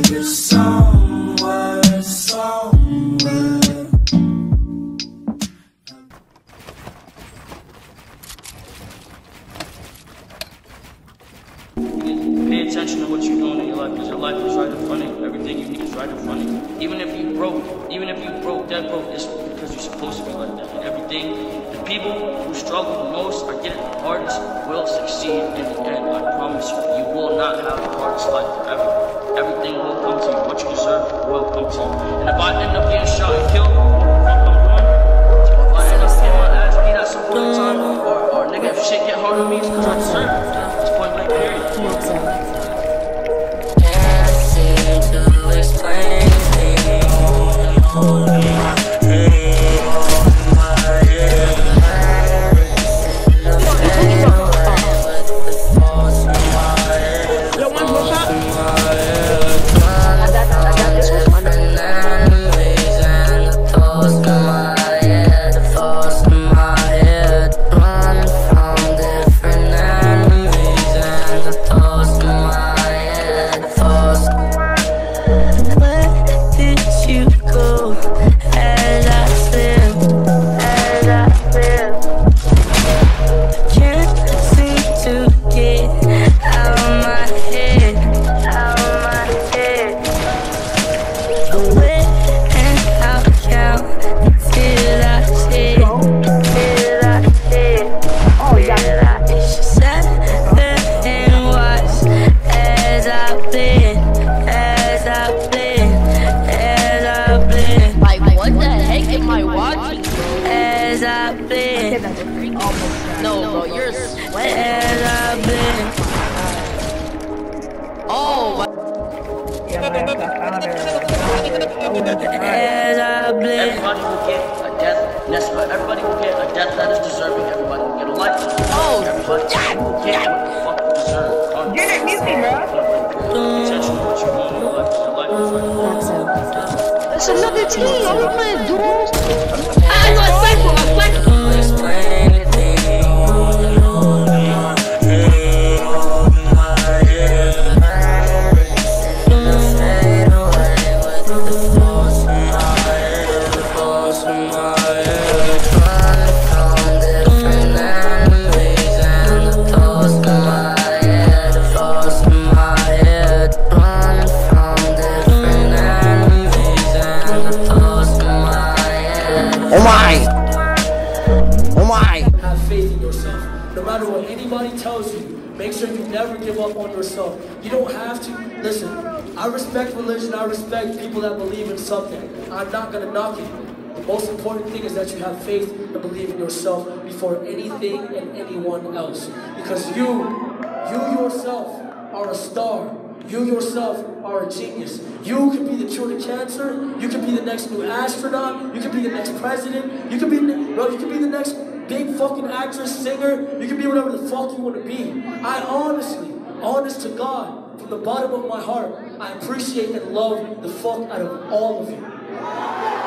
you somewhere, somewhere. Pay attention to what you're doing in your life, because your life is right in front of you. Everything you need is right in front of you. Even if you broke, dead broke, it's because you're supposed to be like that. And everything, the people who struggle the most or get it the hardest will succeed in the end. I promise you. You will not have the hardest life forever. Everything will come to you. What you deserve will come to you. And if I end up getting shot and killed, what the fuck I'm doing? If I end up getting my ass beat at some point in time, or nigga, if shit get hard on me, it's because I deserve it. It's point blank period. No, bro, you're sweating. Oh, Everybody will get a death. Everybody will get a death that is deserving. Everybody will get a life. oh, Everybody will get what the fuck you deserve. Get it easy, bro. Attention to what you're doing in your life. Your life is right. it's another team. I'm not playing duels. I'm not thankful. I'm thankful. Have faith in yourself. No matter what anybody tells you, make sure you never give up on yourself. You don't have to. Listen, I respect religion. I respect people that believe in something. I'm not going to knock it. The most important thing is that you have faith and believe in yourself before anything and anyone else. Because you yourself are a star. You yourself are a genius. You can be the cure to cancer. You can be the next new astronaut. You can be the next president. You can be the next big fucking actress, singer. You can be whatever the fuck you want to be. I honestly, honest to God, from the bottom of my heart, I appreciate and love the fuck out of all of you.